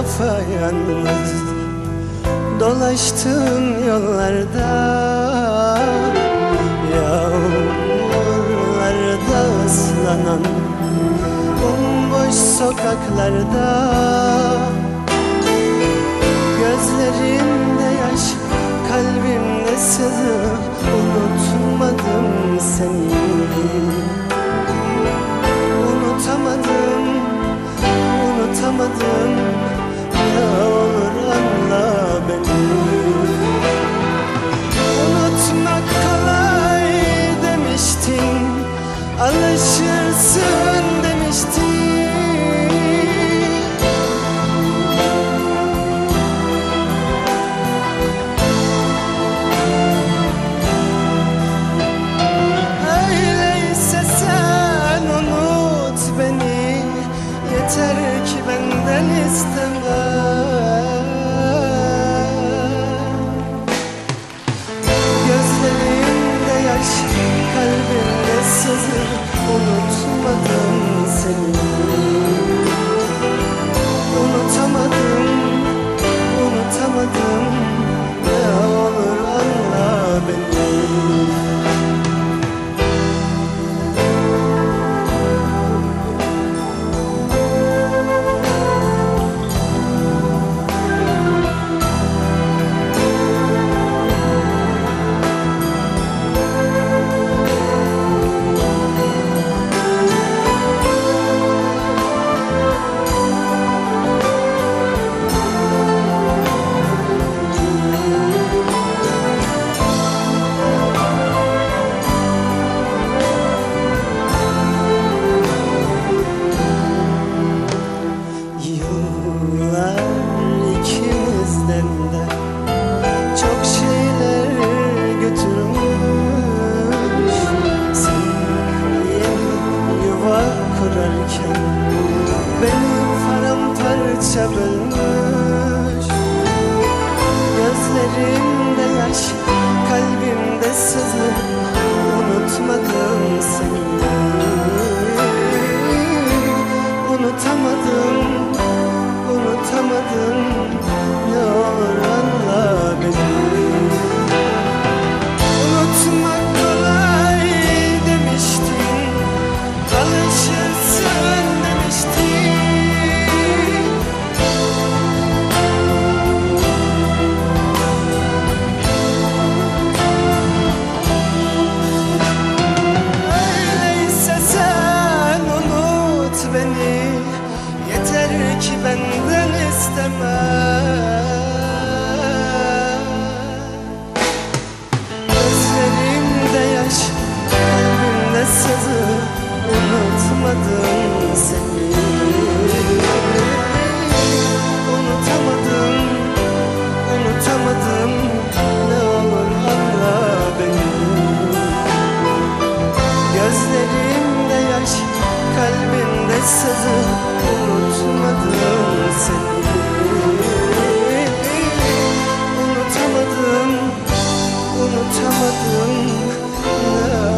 yapayalnız dolaştığım yollarda, yağmurlarda ıslanan bomboş sokaklarda, gözlerimde yaş, kalbimde sızı, unutmadım seni. Unutamadım, unutamadım, ne olur anla beni. Unutmak kolay demiştin, alışırsın demiştin. Öyleyse sen unut beni, yeter ki benden isteme. Gözlerimde yaş, kalbimde sızı, unutmadım seni. Unutamadım, unutamadım, ne olur anla beni. İkimizden de çok şeyler götürmüş. Sen yeni yuva kurarken beni paramparça bölmüş. Gözlerimde yaş, kalbimde sızı, unutmadım seni. Unutamadım, unutamadım, ne olur anla beni. Unutmak kolay demiştin, alışırsın demiştin. Öyleyse sen unut beni, yeter ki benden isteme. Gözlerimde yaş, kalbimde sızı, unutmadım seni. Unutamadım, unutamadım, ne olur anla beni. Gözlerimde yaş, kalbimde sızı, unutmadım seni. Unutamadım, unutamadım, ne